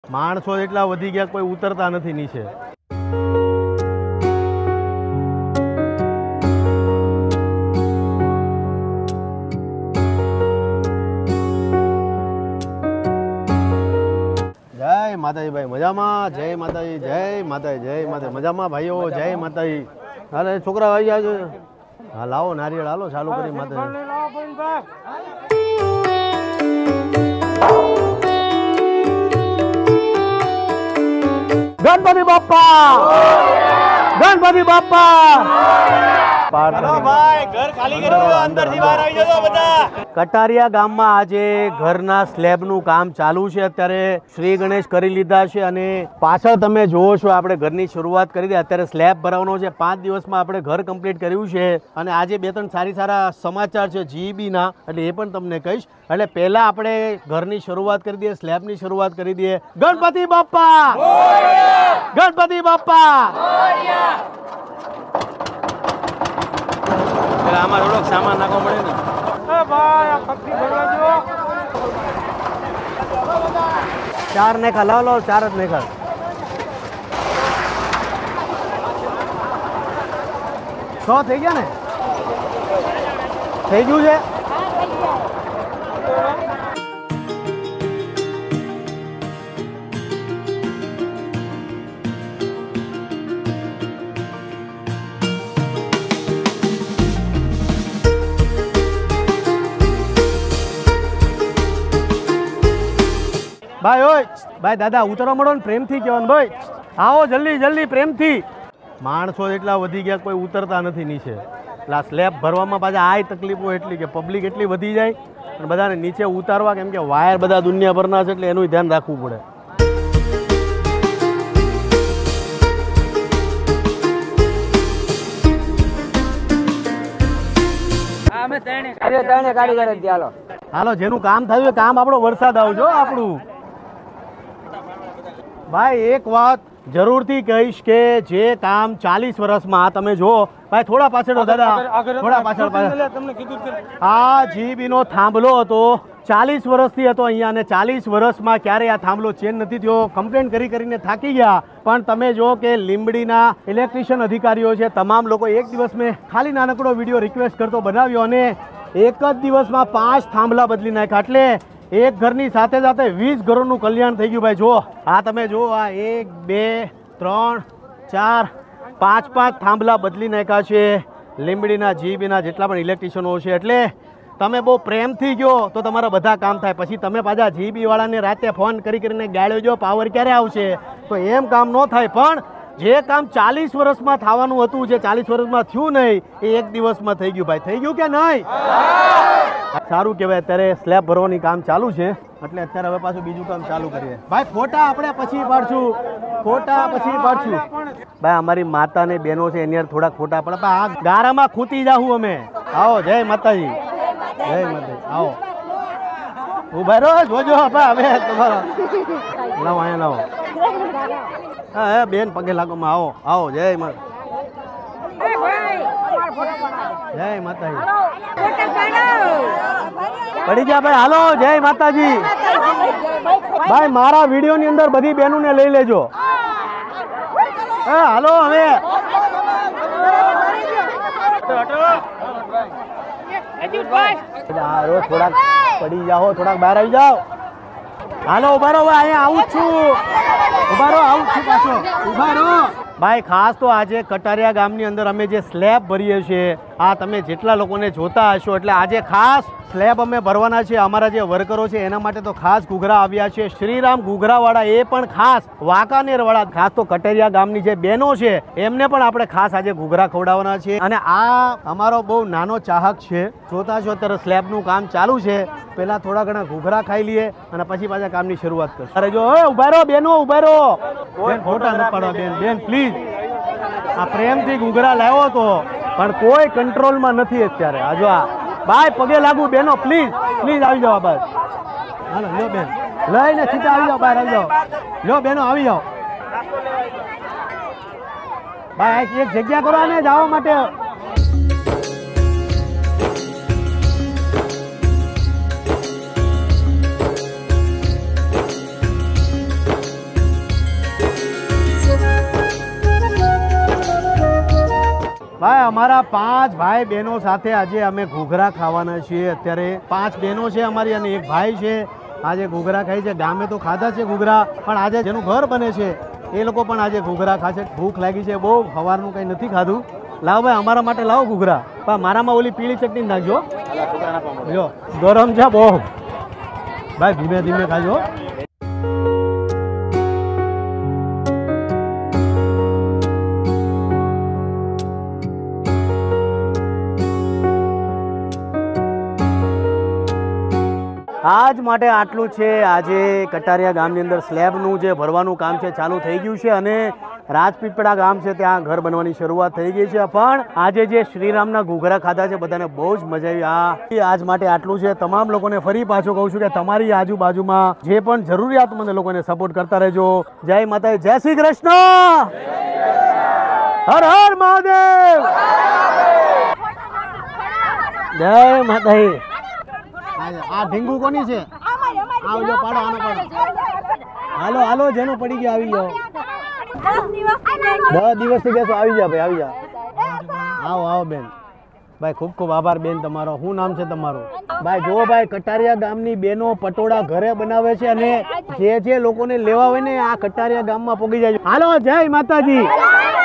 માણસો એટલા વધી ગયા કોઈ ઉતરતા નથી નીચે. જય માતાજી ભાઈ મજામાં. જય માતાજી જય માતાજી જય માતાજી મજામાં ભાઈઓ. જય માતાજી. હાલે છોકરા આવી જાજો. હા લાવો નારિયેળ હાલો ચાલુ કરી માતાજી. ગણપતિ બાપ્પા ગણપતિ બાપ્પા. કટારિયા ગામમાં આજે ઘરના સ્લેબનું કામ ચાલુ છે. અત્યારે શ્રી ગણેશ કરી લીધા છે અને પાછળ તમે જોવો છો આપણે ઘરની શરૂઆત કરી દે. અત્યારે સ્લેબ ભરાવાનો છે. 5 દિવસમાં આપણે ઘર કમ્પ્લીટ કર્યું છે અને આજે 2-3 સારા સમાચાર છે જીબીના, એટલે એ પણ તમને કહીશ. એટલે પહેલા આપણે ઘરની શરૂઆત કરી દઈએ, સ્લેબની શરૂઆત કરી દઈએ. ગણપતિ બાપ્પા ગણપતિ બાપ્પા. આમાં થોડોક સામાન નાખવો પડે ને. 4 ને લાવ લો, 4 જ ને 100 થઈ ગયા ને? થઈ ગયું છે. ભાઈ ઓય ભાઈ દાદા ઉતરવા મળો ને, પ્રેમથી કહેવાનું ભાઈ. આવો જલ્દી જલ્દી પ્રેમથી. માણસો એટલા વધી ગયા કોઈ ઉતરતા નથી નીચે. એટલે આ સ્લેબ ભરવામાં પાછા આ તકલીફો એટલી કે પબ્લિક એટલી વધી જાય અને બધાને નીચે ઉતારવા, કેમ કે વાયર બધા દુનિયાભરના છે એટલે એનું ધ્યાન રાખવું પડે. હાલો જેનું કામ થયું કામ આપણો વરસાદ આવજો આપણું. ભાઈ એક વાત જરૂરથી કહીશ કે જે કામ 40 વર્ષમાં તમે જો ભાઈ, થોડા પાછળ દાદા થોડા પાછળ. આ જીબીનો થાંભલો હતો 40 વર્ષથી હતો અહીંયા અને 40 વર્ષમાં ક્યારેય આ થાંભલો ચેન્જ નથી થયો. કમ્પ્લેન કરીને થાકી ગયા. પણ તમે જો કે લીંબડીના ઇલેક્ટ્રિશિયન અધિકારીઓ છે, તમામ લોકો એક દિવસ મેં ખાલી નાનકડો વિડીયો રિક્વેસ્ટ કરતો બનાવ્યો અને એક જ દિવસમાં 5 થાંભલા બદલી નાખ્યા. એટલે એક ઘરની સાથે સાથે 20 ઘરોનું કલ્યાણ થઈ ગયું. ભાઈ જો આ તમે જો આ 1 2 3 4 5 થાંભલા બદલી નાખ્યા છે લીંબડીના જીબીના જેટલા પણ ઇલેક્ટ્રિશિયનો છે. એટલે તમે બહુ પ્રેમથી ગયો તો તમારા બધા કામ થાય. પછી તમે પાછા જીબી વાળાને રાતે ફોન કરીને ગાળ્યો જો પાવર ક્યારે આવશે, તો એમ કામ ન થાય. પણ જે કામ 40 વર્ષમાં થવાનું હતું, જે 40 વર્ષમાં થયું નહીં, એ એક દિવસમાં થઈ ગયું. ભાઈ થઈ ગયું કે નહીં? સારું કહેવાય. અત્યારે સ્લેબ ભરવાની કામ ચાલુ છે એટલે અત્યારે હવે પાછું બીજું કામ ચાલુ કરીએ. ભાઈ ફોટા આપણે પછી પાડશું, ફોટા પછી પાડશું. ભાઈ અમારી માતા ને બહેનો છે એની થોડાક ફોટા પડે. આ ગારામાં ખૂતી જાહું અમે. આવો જય માતાજી જય માતાજી. આવો ઉભા રહો જોજો. હવે તમારા લાવો અહીંયા લાવો. હા બેન પગે લાગોમાં. આવો આવો જય માતા જય માતાજી. પડી ગયા ભાઈ. હાલો જય માતાજી. ભાઈ મારા વિડીયો ની અંદર બધી બહેનોને લઈ લેજો. હાલો હવે થોડાક પડી જાઓ, થોડાક બહાર આવી જાઓ. હાલો ઉભા રહો. અહીંયા આવું જ છું. ઉભા રહો, આવું જ છું પાછો. ઉભા રહો ભાઈ. ખાસ તો આજે કટારિયા ગામની અંદર અમે જે સ્લેબ ભરીએ છીએ, આ તમે જેટલા લોકોને જોતા હશો, એટલે આજે ખાસ સ્લેબ અમે ભરવાના છે. અમારા જે વર્કરો છે એના માટે તો ખાસ ઘૂઘરા આવ્યા છે. શ્રીરામ ઘૂઘરાવાળા, એ પણ ખાસ વાંકાનેરવાળા. ખાસ તો કટારિયા ગામની જે બહેનો છે એમને પણ આપણે ખાસ આજે ઘૂઘરા ખવડાવવાના છે. અને આ અમારો બહુ નાનો ચાહક છે. જોતા છો અત્યારે સ્લેબનું કામ ચાલુ છે. પહેલા થોડા ઘણા ઘૂઘરા ખાઈ લઈએ અને પછી પાછા કામની શરૂઆત કરીએ. અરે જો ઉભા રહો બેનો, ઉભા રહો. ફોટા ન પાડો બેન, બેન પ્લીઝ. આ પ્રેમથી ઘૂઘરા લાવ્યો હતો પણ કોઈ કંટ્રોલમાં નથી અત્યારે. આ જો આ ભાઈ પગે લાગુ બેનો, પ્લીઝ પ્લીઝ આવી જાઓ બસ. હાલો લ્યો બેન, લઈને સીધા આવી જાઓ, બહાર આવી જાઓ. લ્યો બેનો આવી જાઓ. ભાઈ એક જગ્યા કરો ને જવા માટે. ભાઈ અમારા 5 ભાઈ બહેનો સાથે આજે અમે ઘૂઘરા ખાવાના છીએ. અત્યારે 5 બહેનો છે અમારી અને એક ભાઈ છે. આજે ઘૂઘરા ખાઈ છે. ગામે તો ખાધા છે ઘૂઘરા, પણ આજે જેનું ઘર બને છે એ લોકો પણ આજે ઘૂઘરા ખાશે. ભૂખ લાગી છે બહુ, સવારનું કંઈ નથી ખાધું. લાવો ભાઈ અમારા માટે લાવો ઘૂઘરા. પણ મારામાં ઓલી પીળી ચટણી નાખજો. જો ગરમ છે બહુ ભાઈ, ધીમે ધીમે ખાજો. આજ માટે આટલું છે. આજે કટારિયા ગામની અંદર સ્લેબનું જે ભરવાનું કામ છે ચાલુ થઈ ગયું છે અને રાજપીપળા ગામ છે ત્યાં ઘર બનવાની શરૂઆત થઈ ગઈ છે. પણ આજે જે શ્રીરામના ઘૂઘરા ખાધા છે બધાને બહુ જ મજા આવી. આજ માટે આટલું છે. તમામ લોકોને ફરી પાછું કહું છું કે તમારી આજુબાજુમાં જે પણ જરૂરિયાતમંદ લોકોને સપોર્ટ કરતા રહેજો. જય માતા, જય શ્રી કૃષ્ણ, હર હર મહાદેવ, જય માતા. આ ઢીંગુ કોની છે? આવજો, પાડો આનો પાડો. હાલો હાલો, જેનો પડી ગયો આવી જાઓ. 10 દિવસથી બેસો. આવી જા ભાઈ, આવી જા. આવો આવો બેન. ભાઈ ખૂબ ખૂબ આભાર બેન તમારો. શું નામ છે તમારું? ભાઈ જો ભાઈ, કટારિયા ગામની બેનો પટોળા ઘરે બનાવે છે અને જે લોકોને લેવા હોય ને આ કટારિયા ગામમાં પોગી જાય. હાલો, જય માતાજી.